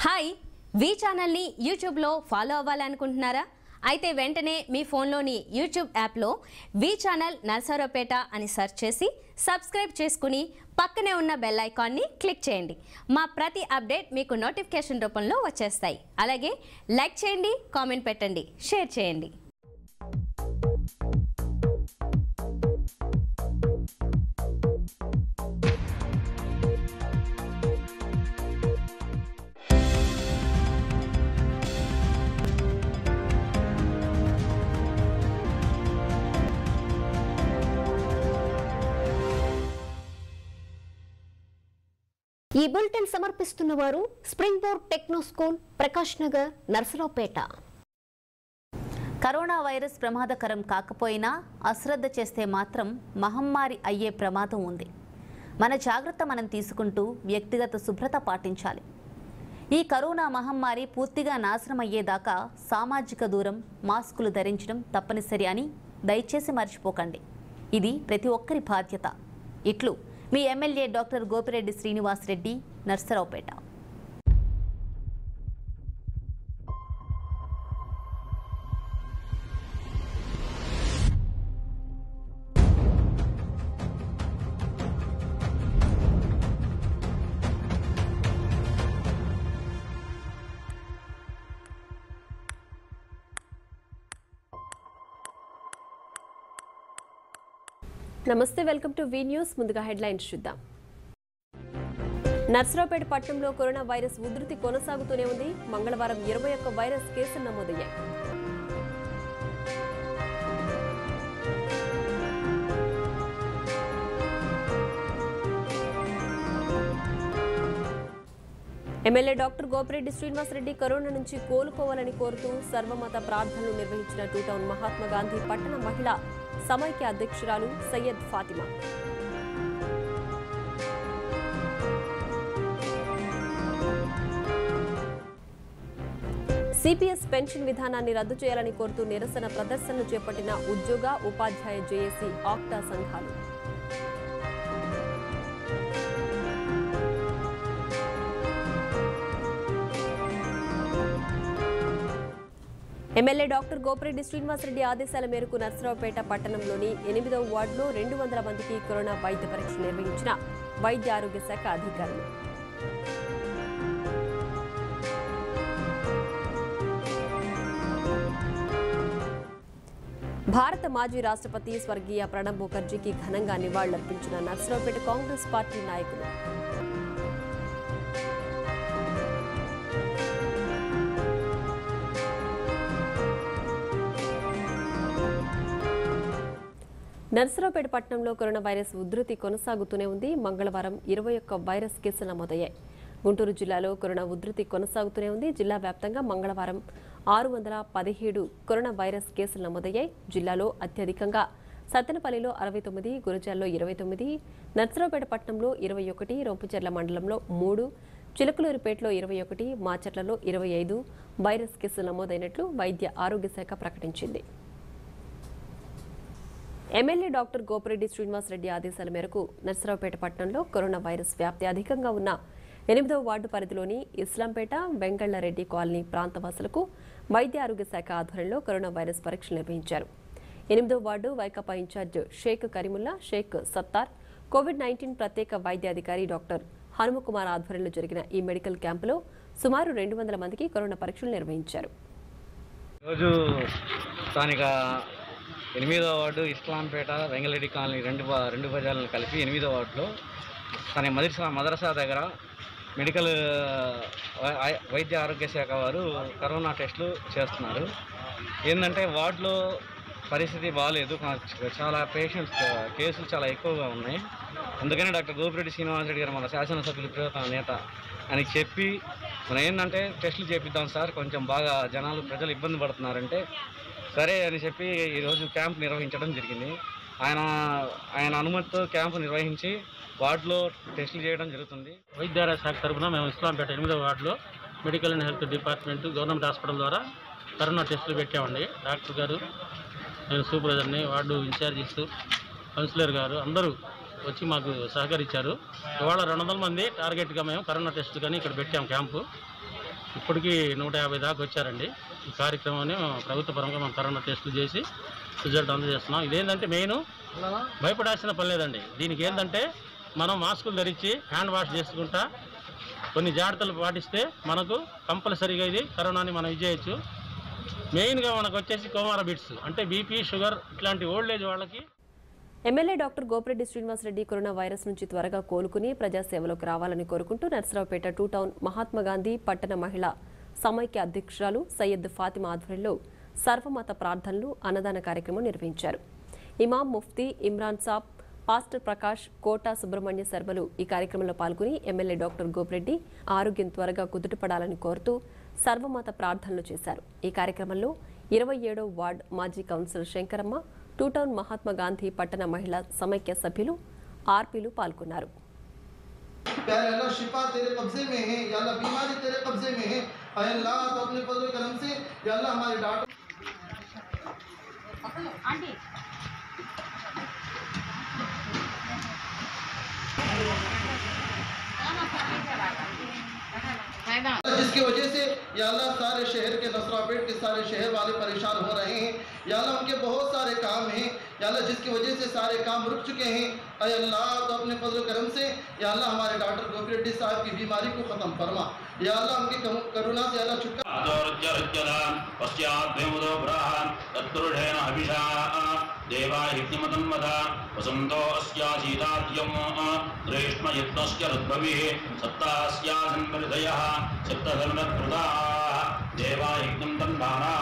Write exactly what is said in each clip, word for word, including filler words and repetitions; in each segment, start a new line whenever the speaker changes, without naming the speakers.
Hi V channel ని YouTube లో follow అవ్వాలనుకుంటున్నారా? అయితే వెంటనే మీ ఫోన్లోని యూట్యూబ్ యాప్లో వి ఛానల్ నర్సరావుపేట అని సెర్చ్ చేసి సబ్స్క్రైబ్ చేసుకుని పక్కనే ఉన్న బెల్ ఐకాన్ని క్లిక్ చేయండి. మా ప్రతి అప్డేట్ మీకు నోటిఫికేషన్ రూపంలో వచ్చేస్తాయి. అలాగే లైక్ చేయండి, కామెంట్ పెట్టండి, షేర్ చేయండి.
ఈ బులెటిన్ సమర్పిస్తున్న వారు spring board techno school, Prakash Nagar, Narasaraopet.
Corona virus ప్రమాదకరం కాకపోయినా అశ్రద్ధ చేస్తే మాత్రం మహమ్మారి అయ్యే ప్రమాదం ఉంది. మన జాగ్రత్త మనం తీసుకుంటూ వ్యక్తిగత శుభ్రత పాటించాలి. ఈ కరోనా మహమ్మారి పూర్తిగా నాశనం అయ్యేదాకా సామాజిక దూరం, మాస్కులు ధరించడం తప్పనిసరి అని దయచేసి మర్చిపోకండి. ఇది ప్రతి ఒక్కరి బాధ్యత. ఇట్లు మీ ఎమ్మెల్యే డాక్టర్ గోపిరెడ్డి శ్రీనివాస్ రెడ్డి, నర్సరావుపేట.
నమస్తే, వెల్కమ్ టు వి న్యూస్. ముందుగా హెడ్లైన్స్ చూద్దాం. నర్సరావుపేట పట్టణంలో కరోనా వైరస్ ఉధృతి కొనసాగుతూనే ఉంది. మంగళవారం ఇరవై ఒక్క వైరస్ కేసులు నమోదయ్యాయి. MLA doctor Gopireddy Srinivas Reddy corona నుంచి కోలుకోవాలని కోరుతూ సర్వమత ప్రార్థనలు నిర్వహించిన టూ టౌన్ మహాత్మా గాంధీ పట్టణ మహిళా సమైక్య అధ్యక్షురాలు సయ్యద్ ఫాతిమా. సిపిఎస్ పెన్షన్ విధానాన్ని రద్దు చేయాలని కోరుతూ నిరసన ప్రదర్శనలు చేపట్టిన ఉద్యోగ, ఉపాధ్యాయ జేఏసీ, ఆక్టా సంఘాలు. ఎమ్మెల్యే డాక్టర్ గోపిరెడ్డి శ్రీనివాసరెడ్డి ఆదేశాల మేరకు నర్సరావుపేట పట్టణంలోని ఎనిమిదవ వార్డులో రెండు వందల మందికి కరోనా వైద్య పరీక్ష నిర్వహించిన వైద్య ఆరోగ్య శాఖ అధికారులు. భారత మాజీ రాష్ట్రపతి స్వర్గీయ ప్రణబ్ ముఖర్జీకి ఘనంగా నివాళులర్పించిన నర్సరావుపేట కాంగ్రెస్ పార్టీ నాయకులు. నర్సరావుపేట పట్టణంలో కరోనా వైరస్ ఉధృతి కొనసాగుతూనే ఉంది. మంగళవారం ఇరవై ఒక్క వైరస్ కేసులు నమోదయ్యాయి. గుంటూరు జిల్లాలో కరోనా ఉధృతి కొనసాగుతూనే ఉంది. జిల్లా వ్యాప్తంగా మంగళవారం ఆరు వందల పదిహేడు కరోనా వైరస్ కేసులు నమోదయ్యాయి. జిల్లాలో అత్యధికంగా సత్తెనపల్లిలో అరవై తొమ్మిది, గురజాల్లో ఇరవై తొమ్మిది, నర్సరావుపేట పట్టణంలో ఇరవై ఒకటి, రొంపిచెర్ల మండలంలో మూడు, చిలకలూరిపేటలో ఇరవై ఒకటి, మాచర్లలో ఇరవై ఐదు వైరస్ కేసులు నమోదైనట్లు వైద్య ఆరోగ్య శాఖ ప్రకటించింది. ఎమ్మెల్యే డాక్టర్ గోపిరెడ్డి శ్రీనివాసరెడ్డి ఆదేశాల మేరకు నర్సరావుపేట పట్టణంలో కరోనా వైరస్ వ్యాప్తి అధికంగా ఉన్న ఎనిమిదవ వార్డు పరిధిలోని ఇస్లాంపేట, వెంగళ్లరెడ్డి కాలనీ ప్రాంతవాసులకు వైద్య ఆరోగ్య శాఖ ఆధ్వర్యంలో కరోనా వైరస్ పరీక్షలు నిర్వహించారు. ఎనిమిదవ ward Vaikapa incharge Sheikh Karimulla, Sheikh Sattar, Covid nineteen ప్రత్యేక వైద్య అధికారి డాక్టర్ హనుమకుమార్ ఆధ్వర్యంలో జరిగిన ఈ మెడికల్ క్యాంపులో సుమారు రెండు వందల మందికి కరోనా పరీక్షలు నిర్వహించారు.
ఎనిమిదవ వార్డు ఇస్లాంపేట, వెంగళరెడ్డి కాలనీ రెండు రెండు బజార్లను కలిపి ఎనిమిదవ వార్డులో తన మదర్సా మదరసా దగ్గర మెడికల్ వైద్య ఆరోగ్య శాఖ వారు కరోనా టెస్టులు చేస్తున్నారు. ఏంటంటే వార్డులో పరిస్థితి బాగాలేదు, చాలా పేషెంట్స్ కేసులు చాలా ఎక్కువగా ఉన్నాయి. అందుకని డాక్టర్ గోపిరెడ్డి శ్రీనివాసరెడ్డి గారు మన శాసనసభ్యులు ప్రియతమ నేత అని చెప్పి మనం ఏంటంటే టెస్టులు చేపిద్దాం సార్, కొంచెం బాగా జనాలు ప్రజలు ఇబ్బంది పడుతున్నారంటే సరే అని చెప్పి ఈరోజు క్యాంప్ నిర్వహించడం జరిగింది. ఆయన ఆయన అనుమతితో క్యాంపు నిర్వహించి వార్డులో టెస్టులు చేయడం జరుగుతుంది.
వైద్య ఆరోగ్య శాఖ తరఫున మేము ఇస్లాంపేట ఎనిమిదవ వార్డులో medical and health department government hospital ద్వారా కరోనా టెస్టులు పెట్టామండి. డాక్టర్ గారు, నేను సూపర్వైజర్ని, వార్డు ఇన్ఛార్జెస్, కౌన్సిలర్ గారు అందరూ వచ్చి మాకు సహకరించారు. ఇవాళ రెండు వందల మంది టార్గెట్గా మేము కరోనా టెస్టులు కానీ ఇక్కడ పెట్టాము క్యాంపు. ఇప్పటికీ నూట యాభై దాకా వచ్చారండి. ఈ కార్యక్రమాన్ని ప్రభుత్వ పరంగా మనం కరోనా టెస్టులు చేసి రిజల్ట్ అందజేస్తున్నాం. ఇదేంటంటే మెయిన్ భయపడాల్సిన పని లేదండి. దీనికి ఏంటంటే మనం మాస్కులు ధరించి హ్యాండ్ వాష్ చేసుకుంటా కొన్ని జాగ్రత్తలు పాటిస్తే మనకు కంపల్సరీగా ఇది కరోనాని మనం విజయచ్చు. మెయిన్గా మనకు వచ్చేసి కోమార్బిడ్స్ అంటే బీపీ, షుగర్ ఇట్లాంటి ఓల్డ్ ఏజ్ వాళ్ళకి.
MLA doctor Gopireddy Srinivasareddy corona virus నుంచి త్వరగా కోలుకుని ప్రజాసేవలోకి రావాలని కోరుకుంటూ నర్సరావుపేట టూ టౌన్ మహాత్మాగాంధీ పట్టణ మహిళా సమైక్య అధ్యక్షురాలు సయ్యద్ ఫాతిమా ఆధ్వర్యంలో సర్వమత ప్రార్థనలు అన్నదాన కార్యక్రమం నిర్వహించారు. ఇమాం ముఫ్తీ ఇమ్రాన్ సాబ్, పాస్టర్ ప్రకాష్, కోటా సుబ్రహ్మణ్య శర్మలు ఈ కార్యక్రమంలో పాల్గొని ఎమ్మెల్యే డాక్టర్ గోపిరెడ్డి ఆరోగ్యం త్వరగా కుదుటపడాలని కోరుతూ సర్వమత ప్రార్థనలు చేశారు. ఈ కార్యక్రమంలో ఇరవై ఏడవ వార్డు మాజీ councillor Shankaramma, two town Mahatma Gandhi పట్టణ మహిళా సమైక్య సభ్యులు, ఆర్పీలు పాల్గొన్నారు.
जिसकी वजह से या अल्लाह सारे शहर के नसरापेट के सारे शहर वाले परेशान हो रहे हैं। या अल्लाह उनके बहुत सारे काम हैं या अल्लाह जिसकी वजह से सारे काम रुक चुके हैं। अय अल्लाह तो अपने फजल करम से या अल्लाह हमारे डॉक्टर गोपिरेड्डी साहब की बीमारी को ख़त्म फरमा। या अल्लाह उनकी करुणा से अल्लाह छुटकारा देवाहिमतन्मदा वसंतो अस्यासीदाद्यम ग्रेष्मयत्नस्य रुद्भविः सप्तास्यासन्मृदयः सप्तधर्मप्रदा देवाहिग्नं तन्माना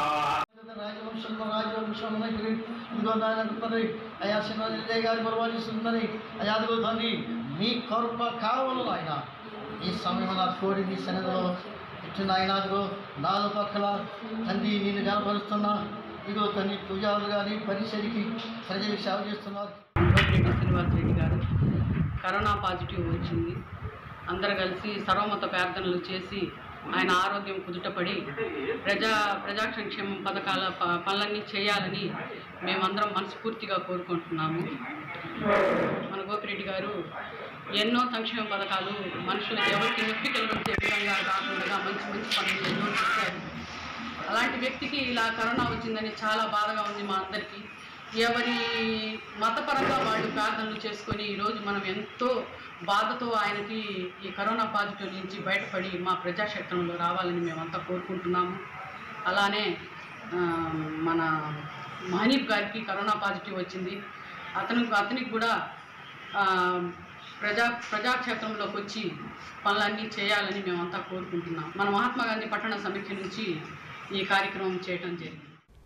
మీ కృప కావలు నాయన ఈ సమయంలో కోడి నీ సన్నిధిలో ఇటు నాయనదిగో నాలుగు పక్కల తండ్రి నేను కనపరుస్తున్నా. ఇదిగో తండ్రి పూజారులు కానీ పరిసరికి ప్రజలకు సేవ చేస్తున్నారు.
గోపిరెడ్డి శ్రీనివాసరెడ్డి గారు కరోనా పాజిటివ్ వచ్చింది. అందరు కలిసి సర్వమత ప్రార్థనలు చేసి ఆయన ఆరోగ్యం కుదుటపడి ప్రజా ప్రజా సంక్షేమ పథకాల పనులన్నీ చేయాలని మేమందరం మనస్ఫూర్తిగా కోరుకుంటున్నాము. మన గోపిరెడ్డి గారు ఎన్నో సంక్షేమ పథకాలు మనుషులకు ఎవరికి నొప్పి కలిగించే విధంగా కాకుండా మంచి మంచి పనులు ఎన్నో చేశారు. అలాంటి వ్యక్తికి ఇలా కరోనా వచ్చిందని చాలా బాధగా ఉంది మా అందరికీ. ఎవరి మతపరంగా వాళ్ళు ప్రార్థనలు చేసుకొని ఈరోజు మనం ఎంతో బాధతో ఆయనకి ఈ కరోనా పాజిటివ్ నుంచి బయటపడి మా ప్రజాక్షేత్రంలో రావాలని మేమంతా కోరుకుంటున్నాము. అలానే మన మహనీఫ్ గారికి కరోనా పాజిటివ్ వచ్చింది. అతను అతనికి కూడా ప్రజా ప్రజాక్షేత్రంలోకి వచ్చి పనులన్నీ చేయాలని మేమంతా కోరుకుంటున్నాం. మన మహాత్మా గాంధీ పట్టణ సమితి నుంచి ఈ కార్యక్రమం చేయడం జరిగింది.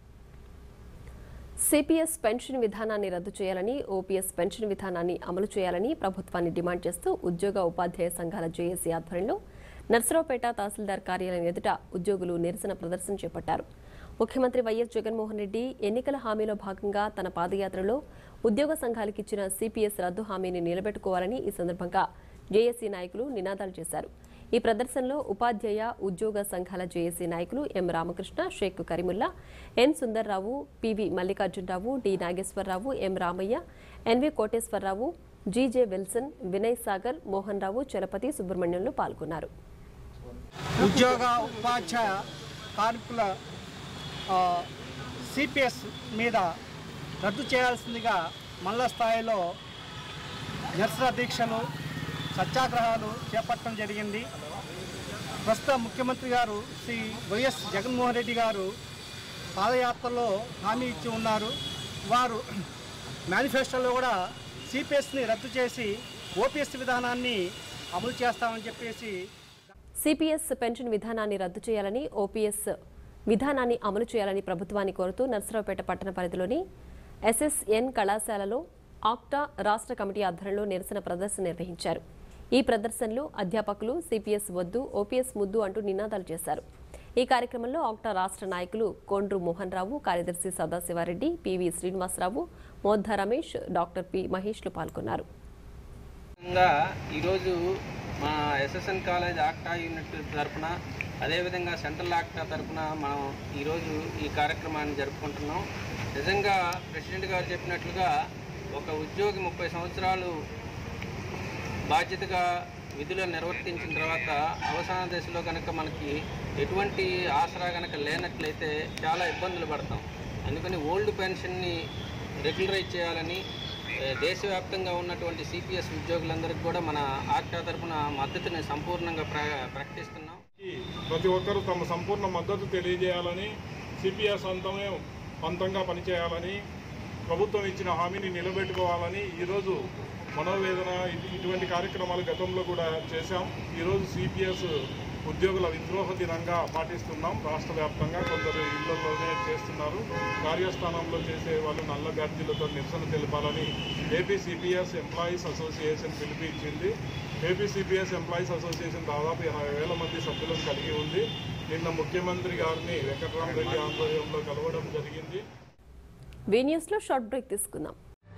సిపిఎస్ పెన్షన్ విధానాన్ని రద్దు చేయాలని, ఓపీఎస్ పెన్షన్ విధానాన్ని అమలు చేయాలని ప్రభుత్వాన్ని డిమాండ్ చేస్తూ ఉద్యోగ ఉపాధ్యాయ సంఘాల జేఏసీ ఆధ్వర్యంలో నర్సరావుపేట తహసీల్దార్ కార్యాలయం ఎదుట ఉద్యోగులు నిరసన ప్రదర్శన చేపట్టారు. ముఖ్యమంత్రి వైఎస్ జగన్మోహన్ రెడ్డి ఎన్నికల హామీలో భాగంగా తన పాదయాత్రలో ఉద్యోగ సంఘాలకు ఇచ్చిన సిపిఎస్ రద్దు హామీని నిలబెట్టుకోవాలని ఈ సందర్భంగా జేఏసీ నాయకులు నినాదాలు చేశారు. ఈ ప్రదర్శనలో ఉపాధ్యాయ ఉద్యోగ సంఘాల జేఏసీ నాయకులు M Ramakrishna, Sheikh Karimulla, N Sundarrao, PV Mallikarjunarao, D Nageswararao, M Ramaiah, NV Koteswararao, GJ Wilson, Vinay Sagar, Mohan Rao, Chalapathi, సుబ్రహ్మణ్యంలో పాల్గొన్నారు.
ఉద్యోగ ఉపాధ్యాయ కార్మికుల సిపిఎస్ మీద రద్దు చేయాల్సిందిగా మండల స్థాయిలో నిరసన దీక్షలు, సత్యాగ్రహాలు చేపట్టడం జరిగింది. ప్రస్తుత ముఖ్యమంత్రి గారు శ్రీ వైఎస్ జగన్మోహన్ రెడ్డి గారు పాదయాత్రలో హామీ ఇచ్చి ఉన్నారు. వారు మేనిఫెస్టోలో కూడా సిపిఎస్ని రద్దు చేసి ఓపీఎస్ విధానాన్ని అమలు చేస్తామని చెప్పేసి
సిపిఎస్ పెన్షన్ విధానాన్ని రద్దు చేయాలని, ఓపీఎస్ విధానాన్ని అమలు చేయాలని ప్రభుత్వాన్ని కోరుతూ నర్సరావుపేట పట్టణ పరిధిలోని ఎస్ఎస్ఎన్ కళాశాలలో ఆక్టా రాష్ట్ర కమిటీ ఆధ్వర్యంలో నిరసన ప్రదర్శన నిర్వహించారు. ఈ ప్రదర్శనలో అధ్యాపకులు సిపిఎస్ వద్దు, ఓపీఎస్ ముద్దు అంటూ నినాదాలు చేశారు. ఈ కార్యక్రమంలో ఆక్టా రాష్ట్ర నాయకులు కోండ్రు మోహన్ రావు, కార్యదర్శి Sadasivareddy, PV Srinivasarao, Modda Ramesh, doctor P మహేష్లు పాల్గొన్నారు.
ఈరోజు మా ఎస్ఎస్ఎన్ కాలేజ్ ఆక్టా యూనిట్ తరఫున, అదేవిధంగా సెంట్రల్ ఆక్టా తరఫున మనం ఈరోజు ఈ కార్యక్రమాన్ని జరుపుకుంటున్నాం. నిజంగా ప్రెసిడెంట్ గారు చెప్పినట్లుగా ఒక ఉద్యోగి ముప్పై సంవత్సరాలు బాధ్యతగా విధులు నిర్వర్తించిన తర్వాత అవసాన దశలో కనుక మనకి ఎటువంటి ఆసరా కనుక లేనట్లయితే చాలా ఇబ్బందులు పడతాం. అందుకని ఓల్డ్ పెన్షన్ని రెగ్యులరైజ్ చేయాలని దేశవ్యాప్తంగా ఉన్నటువంటి సిపిఎస్ ఉద్యోగులందరికీ కూడా మన ఆర్టా తరఫున మద్దతుని సంపూర్ణంగా ప్ర ప్రకటిస్తున్నాం.
ప్రతి ఒక్కరూ తమ సంపూర్ణ మద్దతు తెలియజేయాలని, సిపిఎస్ అంతమే పంతంగా పనిచేయాలని, ప్రభుత్వం ఇచ్చిన హామీని నిలబెట్టుకోవాలని ఈరోజు మనోవేదన ఇటువంటి కార్యక్రమాలు గతంలో కూడా చేశాం. ఈరోజు సిపిఎస్ ఉద్యోగుల విద్రోహ దినంగా పాటిస్తున్నాం. రాష్ట్ర వ్యాప్తంగా కొందరు ఇళ్లలోనే చేస్తున్నారు. కార్యస్థానంలో చేసే వాళ్ళు నల్ల బ్యాడ్జీలతో నిరసన తెలపాలని ఏపీ సిపిఎస్ ఎంప్లాయీస్ అసోసియేషన్ పిలుపు ఇచ్చింది. ఏపీ సిపిఎస్ ఎంప్లాయీస్ అసోసియేషన్ దాదాపు ఎనభై వేల మంది సభ్యులను కలిగి ఉంది. నిన్న ముఖ్యమంత్రి గారిని వెంకటరామరెడ్డి ఆధ్వర్యంలో కలవడం జరిగింది.
వి న్యూస్లో షార్ట్ బ్రేక్ తీసుకుందాం.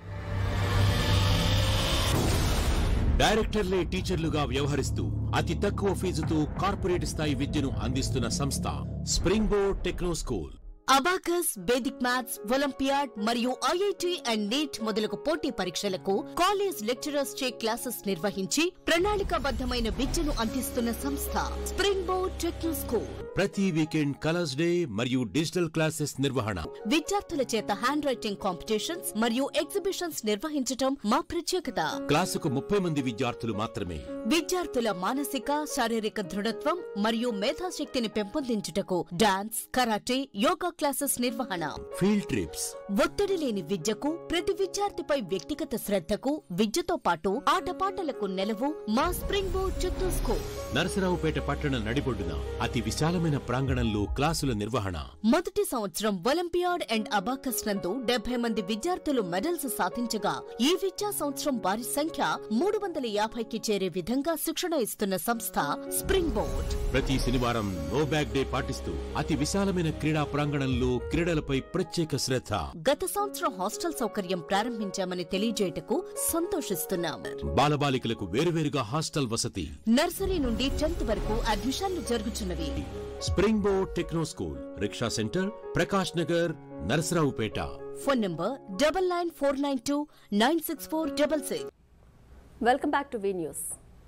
డైరెక్టర్లే టీచర్లుగా వ్యవహరిస్తూ అతి తక్కువ ఫీజుతో కార్పొరేట్ స్థాయి విద్యను అందిస్తున్న సంస్థ spring board techno school.
Abacus, Vedic maths, olympiad మరియు ఐఐటి అండ్ నీట్ మొదలగు పోటీ పరీక్షలకు కాలేజ్ లెక్చరర్స్ చే క్లాసెస్ నిర్వహించి ప్రణాళికాబద్ధమైన విద్యను అందిస్తున్న సంస్థ స్ప్రింగ్ బోర్డ్ టెక్నో స్కూల్.
ప్రతి వీకెండ్ కలర్స్ డే మరియు డిజిటల్ క్లాసెస్ నిర్వహణ.
విద్యార్థుల చేత హ్యాండ్ రైటింగ్ కాంపిటీషన్స్ మరియు ఎగ్జిబిషన్స్ నిర్వహించటం మా ప్రత్యేకత.
క్లాసుకు ముప్పై మంది విద్యార్థులు మాత్రమే.
విద్యార్థుల మానసిక, శారీరక దృఢత్వం మరియు మేధాశక్తిని పెంపొందించుటకు డాన్స్, కరాటే, యోగా క్లాసెస్ నిర్వహణ.
Field trips.
ఒత్తిడి లేని విద్యకు, ప్రతి విద్యార్థిపై వ్యక్తిగత శ్రద్ధకు, విద్యతో పాటు ఆటపాటలకు నెలవు మా spring board Chittoor school.
Narasaraopet పట్టణ నడిబొడ్డున అతి విశాలమైన ప్రాంగణంలో క్లాసుల నిర్వహణ.
మొదటి సంవత్సరం ఒలింపియాడ్ అండ్ అబాకస్ నందు డెబ్బై మంది విద్యార్థులు మెడల్స్ సాధించగా ఈ విద్యా సంవత్సరం వారి సంఖ్య మూడు వందల యాభైకి చేరే విధంగా శిక్షణ ఇస్తున్న సంస్థ స్ప్రింగ్ బోర్డ్.
ప్రతి శనివారం నో బ్యాగ్ డే పాటిస్తూ అతి విశాలమైన క్రీడా ప్రాంగణంలో క్రీడలపై ప్రత్యేక శ్రద్ధ.
గత సంవత్సరం హాస్టల్ సౌకర్యం ప్రారంభించామని తెలియజేయటకు సంతోషిస్తున్నాం.
బాలబాలికలకు వేరువేరుగా హాస్టల్ వసతి.
నర్సరీ నుండి టెన్త్ వరకు అడ్మిషన్లు జరుగుతున్నవి.
Spring board techno school, rickshaw centre, Prakash Nagar, Narasaraopet.
Phone number double nine four nine two nine six four double six.
Welcome back to V news.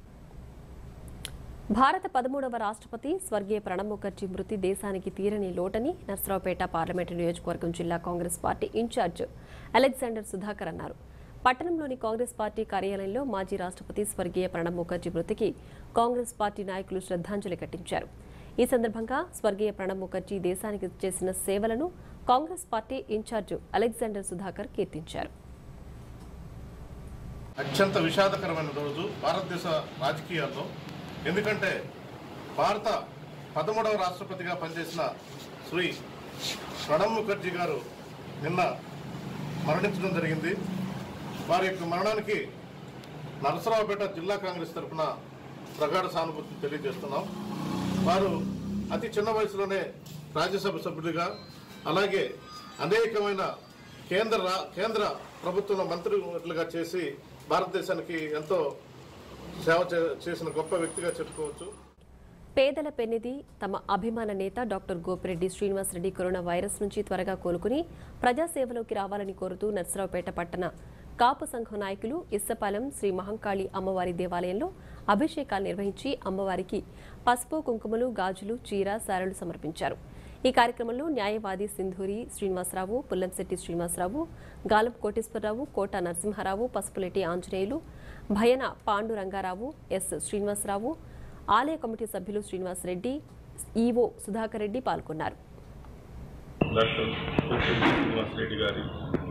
భారత పదమూడవ రాష్ట్రపతి స్వర్గీయ ప్రణబ్ ముఖర్జీ మృతి దేశానికి తీరని లోటని నర్సరావుపేట పార్లమెంటు నియోజకవర్గం జిల్లా Congress party incharge Alexander Sudhakar అన్నారు. పట్టణంలోని కాంగ్రెస్ పార్టీ కార్యాలయంలో మాజీ రాష్ట్రపతి స్వర్గీయ ప్రణబ్ ముఖర్జీ మృతికి కాంగ్రెస్ పార్టీ నాయకులు శ్రద్ధాంజలి ఘటించారు. ఈ సందర్భంగా స్వర్గీయ ప్రణబ్ ముఖర్జీ దేశానికి చేసిన సేవలను Congress party incharge Alexander Sudhakar కీర్తించారు.
అత్యంత విషాదకరమైన రోజు భారతదేశ రాజకీయాల్లో. ఎందుకంటే భారత పదమూడవ రాష్ట్రపతిగా పనిచేసిన శ్రీ ప్రణబ్ ముఖర్జీ గారు నిన్న మరణించడం జరిగింది. వారి యొక్క మరణానికి నరసరావుపేట జిల్లా కాంగ్రెస్ తరఫున ప్రగాఢ సానుభూతిని తెలియజేస్తున్నాం. వారు అతి చిన్న వయసులోనే రాజ్యసభ సభ్యుడిగా, అలాగే అనేకమైన కేంద్ర కేంద్ర ప్రభుత్వంలో మంత్రులుగా చేసి భారతదేశానికి ఎంతో సేవ చేసిన గొప్ప వ్యక్తిగా చెప్పుకోవచ్చు.
పేదల పెన్నిధి తమ అభిమాన నేత doctor Gopireddy Srinivasareddy corona virus నుంచి త్వరగా కోలుకుని ప్రజాసేవలోకి రావాలని కోరుతూ నర్సరావుపేట పట్టణ కాపు సంఘం నాయకులు ఇస్సపాలెం శ్రీ మహంకాళి అమ్మవారి దేవాలయంలో అభిషేకాలు నిర్వహించి అమ్మవారికి పసుపు, కుంకుమలు, గాజులు, చీర, సారెలు సమర్పించారు. ఈ కార్యక్రమంలో న్యాయవాది సింధూరి శ్రీనివాసరావు, పుల్లంశెట్టి శ్రీనివాసరావు, గాలం కోటేశ్వరరావు, కోట నరసింహారావు, పసుపులెట్టి ఆంజనేయులు, భయన పాండు రంగారావు, ఎస్ శ్రీనివాసరావు, ఆలయ కమిటీ సభ్యులు శ్రీనివాసరెడ్డి, ఈవో సుధాకర్ రెడ్డి పాల్గొన్నారు.
డాక్టర్ శ్రీనివాసరెడ్డి గారి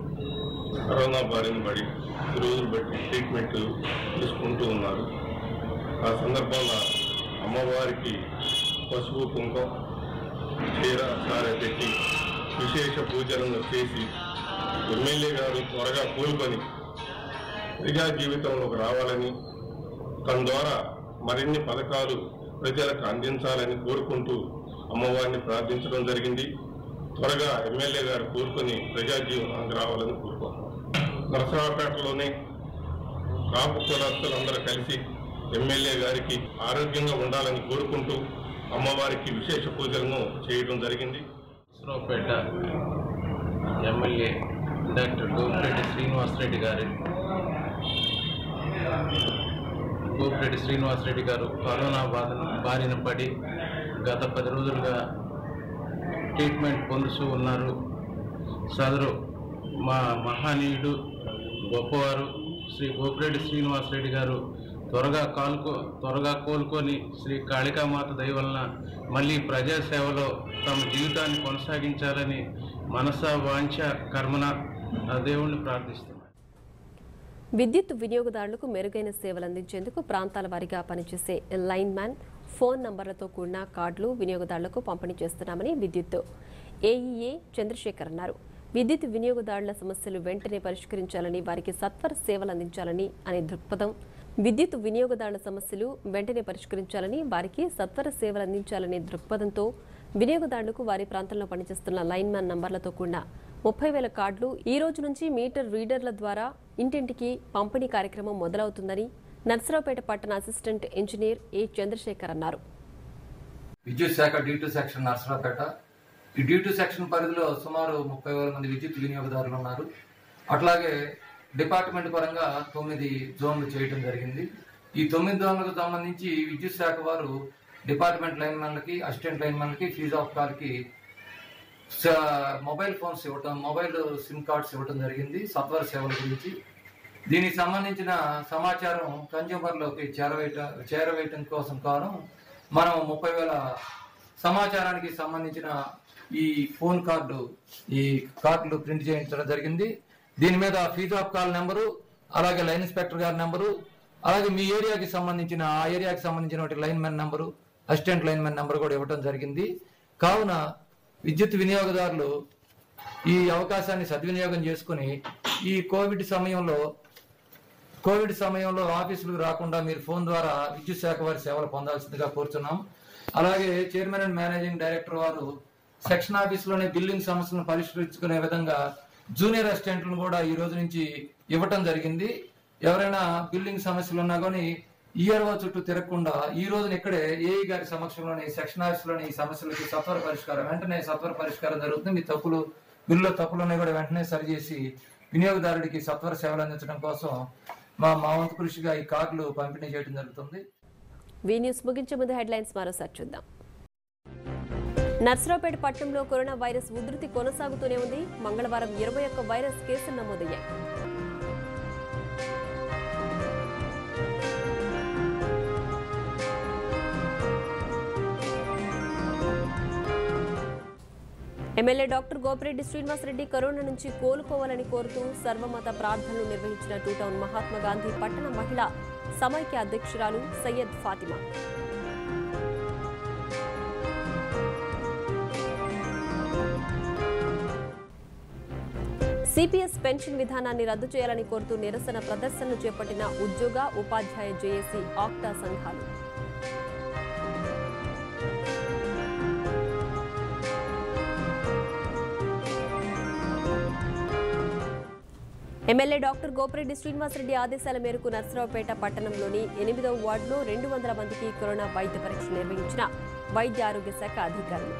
కరోనా బారిన పడి రోజులు బట్టి ట్రీట్మెంట్ తీసుకుంటూ ఉన్నారు. ఆ సందర్భంగా అమ్మవారికి పసుపు, కుంకుమ, చీర, సారె పెట్టి విశేష పూజలను చేసి ఎమ్మెల్యే గారు త్వరగా కోలుకొని ప్రజా జీవితంలోకి రావాలని, తన ద్వారా మరిన్ని పథకాలు ప్రజలకు అందించాలని కోరుకుంటూ అమ్మవారిని ప్రార్థించడం జరిగింది. త్వరగా ఎమ్మెల్యే గారు కోరుకొని ప్రజా జీవనానికి రావాలని కోరుకుంటున్నాం. నరసరావుపేటలోనే కాపు కులస్తులందరూ కలిసి ఎమ్మెల్యే గారికి ఆరోగ్యంగా ఉండాలని కోరుకుంటూ అమ్మవారికి విశేష పూజలను చేయడం జరిగింది.
నరసరావుపేట ఎమ్మెల్యే డాక్టర్ గోపిరెడ్డి శ్రీనివాసరెడ్డి గారి
గోపిరెడ్డి శ్రీనివాసరెడ్డి గారు కరోనా బాధ బారిన పడి గత పది రోజులుగా ట్రీట్మెంట్ పొందుతూ ఉన్నారు. సదరు మా మహనీయుడు గొప్పవారు శ్రీ గోపిరెడ్డి శ్రీనివాసరెడ్డి గారు త్వరగా కాలుకో త్వరగా కోలుకొని శ్రీ కాళికామాత దయ వలన మళ్ళీ ప్రజాసేవలో తమ జీవితాన్ని కొనసాగించాలని మనస వాంఛ కర్మన ఆ దేవుణ్ణి ప్రార్థిస్తున్నారు.
విద్యుత్ వినియోగదారులకు మెరుగైన సేవలు అందించేందుకు ప్రాంతాల వారీగా పనిచేసే లైన్ మ్యాన్ ఫోన్ నంబర్లతో కూడిన కార్డులు వినియోగదారులకు పంపిణీ చేస్తున్నామని విద్యుత్ ఏఈఏ చంద్రశేఖర్ అన్నారు. విద్యుత్ వినియోగదారుల సమస్యలు వెంటనే పరిష్కరించాలని, వారికి సత్వర సేవలు అందించాలని అనే దృక్పథం విద్యుత్ వినియోగదారుల సమస్యలు వెంటనే పరిష్కరించాలని, వారికి సత్వర సేవలు అందించాలనే దృక్పథంతో వినియోగదారులకు వారి ప్రాంతంలో పనిచేస్తున్న లైన్ మ్యాన్ నంబర్లతో కూడిన ముప్పై వేల కార్డులు ఈ రోజు నుంచి మీటర్ రీడర్ల ద్వారా ఇంటింటికి పంపిణీ కార్యక్రమం మొదలవుతుందని నర్సరావుపేట పట్టణ అసిస్టెంట్ ఇంజనీర్ ఏ చంద్రశేఖర్ అన్నారు.
విద్యుత్ శాఖ డ్యూ టు సెక్షన్ నర్సరావుపేట ఈ డ్యూ టు సెక్షన్ పరిధిలో సుమారు ముప్పై వేల మంది విద్యుత్ వినియోగదారులు ఉన్నారు. అట్లాగే డిపార్ట్మెంట్ పరంగా తొమ్మిది జోన్లు చేయడం జరిగింది. ఈ తొమ్మిది జోన్లకు సంబంధించి విద్యుత్ శాఖ వారు డిపార్ట్మెంట్ లైన్ మ్యాన్లకి, అసిస్టెంట్ లైన్ మ్యాన్లకి, ఫీజ్ ఆఫ్ కార్కి మొబైల్ ఫోన్స్ ఇవ్వటం, మొబైల్ సిమ్ కార్డ్స్ ఇవ్వటం జరిగింది సత్వర సేవల గురించి. దీనికి సంబంధించిన సమాచారం కన్జ్యూమర్లోకి చేరవేయట చేరవేయటం కోసం కాను మనం ముప్పై వేల సమాచారానికి సంబంధించిన ఈ ఫోన్ కార్డు ఈ కార్డులు ప్రింట్ చేయించడం జరిగింది. దీని మీద ఫీజ్ ఆఫ్ కాల్ నెంబరు, అలాగే లైన్ ఇన్స్పెక్టర్ గారి నెంబరు, అలాగే మీ ఏరియాకి సంబంధించిన ఆ ఏరియాకి సంబంధించిన line man number, assistant line man number కూడా ఇవ్వడం జరిగింది. కావున విద్యుత్ వినియోగదారులు ఈ అవకాశాన్ని సద్వినియోగం చేసుకుని ఈ కోవిడ్ సమయంలో కోవిడ్ సమయంలో ఆఫీసులకు రాకుండా మీరు ఫోన్ ద్వారా విద్యుత్ శాఖ వారి సేవలు పొందాల్సిందిగా కోరుతున్నాం. అలాగే చైర్మన్ అండ్ మేనేజింగ్ డైరెక్టర్ వారు సెక్షన్ ఆఫీసులోనే బిల్లింగ్ సమస్యలను పరిష్కరించుకునే విధంగా జూనియర్ అసిస్టెంట్లను కూడా ఈ రోజు నుంచి ఇవ్వటం జరిగింది. ఎవరైనా బిల్లింగ్ సమస్యలు ఉన్నా కానీ ఈఆర్ఓ చుట్టూ తిరగకుండా ఈ రోజున ఇక్కడే ఏఈ గారి సమక్షంలోని సెక్షన్ ఆఫీసులోని ఈ సమస్యలకి సత్వర పరిష్కారం వెంటనే సత్వర పరిష్కారం జరుగుతుంది. మీ తప్పులు బిల్లులో తప్పులున్నాయి కూడా వెంటనే సరిచేసి వినియోగదారుడికి సత్వర సేవలు అందించడం కోసం మా మా వంతు కృషిగా ఈ కార్డులు పంపిణీ చేయడం జరుగుతుంది.
వి న్యూస్ ముగించే ముందు హెడ్లైన్స్ మరోసారి చూద్దాం. నర్సరావుపేట పట్టణంలో కరోనా వైరస్ ఉధృతి కొనసాగుతూనే ఉంది. మంగళవారం ఇరవై ఒక్క వైరస్ కేసులు నమోదయ్యాయి. MLA doctor Gopireddy Srinivasareddy corona నుంచి కోలుకోవాలని కోరుతూ సర్వమత ప్రార్థనలు నిర్వహించిన టూ టౌన్ మహాత్మా గాంధీ పట్టణ మహిళా సమైక్య అధ్యక్షురాలు సయ్యద్ ఫాతిమా. సిపిఎస్ పెన్షన్ విధానాన్ని రద్దు చేయాలని కోరుతూ నిరసన ప్రదర్శనలు చేపట్టిన ఉద్యోగ ఉపాధ్యాయ జేఏసీ ఆక్టా సంఘాలు. ఎమ్మెల్యే డాక్టర్ గోపిరెడ్డి శ్రీనివాసరెడ్డి ఆదేశాల మేరకు నర్సరావుపేట పట్టణంలోని ఎనిమిదవ వార్డులో రెండు వందల మందికి కరోనా వైద్య పరీక్ష నిర్వహించిన వైద్య ఆరోగ్య శాఖ అధికారులు.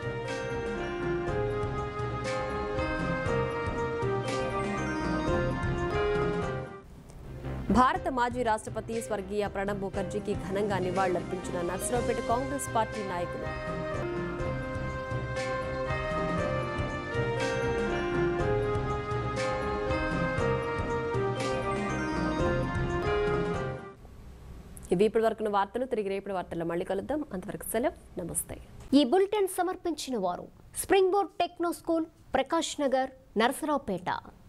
భారత మాజీ రాష్ట్రపతి స్వర్గీయ ప్రణబ్ ముఖర్జీకి ఘనంగా నివాళులర్పించిన నర్సరావుపేట కాంగ్రెస్ పార్టీ నాయకులు. ఇవి ఇప్పటి వరకు వార్తలు. తిరిగి రేపటి వార్తల్లో మళ్ళీ కలుద్దాం. అంతవరకు సెలవు. నమస్తే.
ఈ బులెటిన్ సమర్పించిన వారు spring board techno school, Prakash Nagar, Narasaraopet.